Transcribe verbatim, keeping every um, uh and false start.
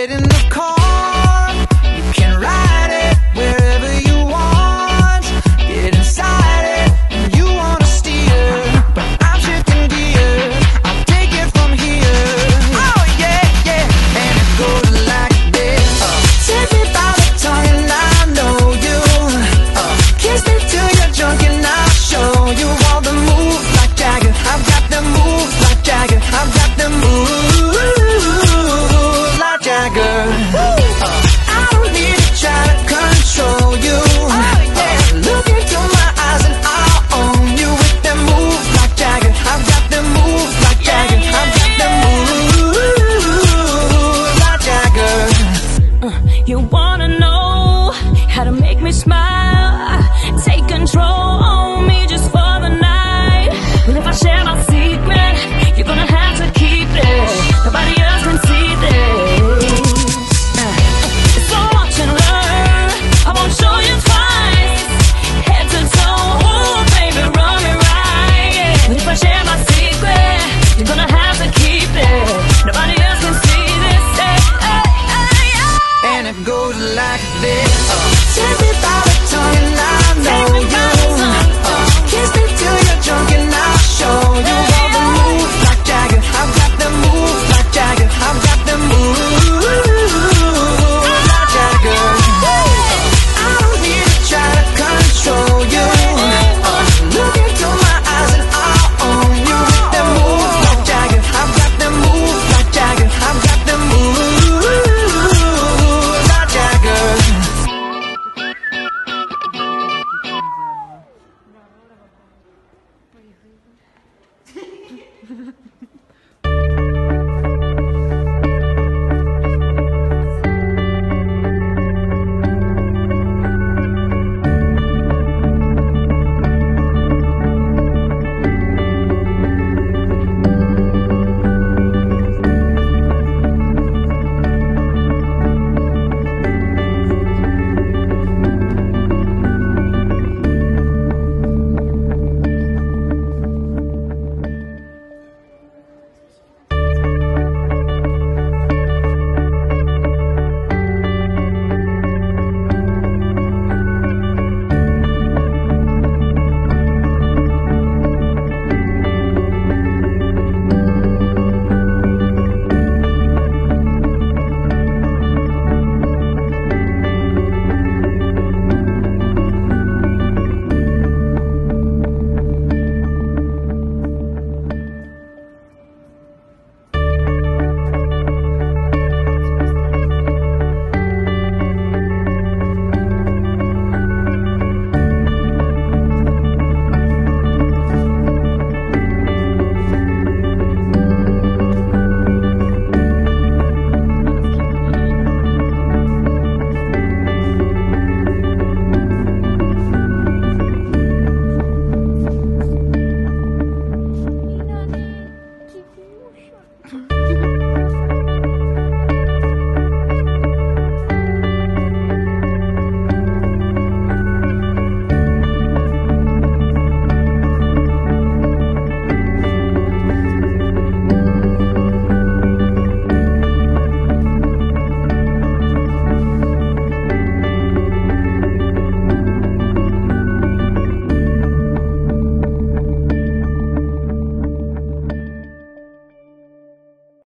get in the car, you can ride it wherever you want. Get inside it when you wanna steer, but I'm shifting gears, I'll take it from here. Oh yeah, yeah, and it goes like this. uh, Take me by the tongue and I know you. uh, Kiss me till you're drunk and I'll show you all the moves like Jagger. I've got the moves like Jagger. I've got the moves like Jagger. uh, I don't need to try to control you. oh, yeah. uh, Look into my eyes and I'll own you with them moves like Jagger. I've got them moves like Jagger. I've got them moves like Jagger. Uh, you wanna know how to make me smile? Take control on me just for the night. And if I share my secret, you're gonna have to keep it. Nobody else can see this. Uh, so watch and learn. I won't show you twice. Head to toe, ooh, baby, run me right. Yeah. But if I share my secret, you're gonna have to keep it. Nobody else can see this. Hey, hey, hey, hey. And it goes like this. uh, Take me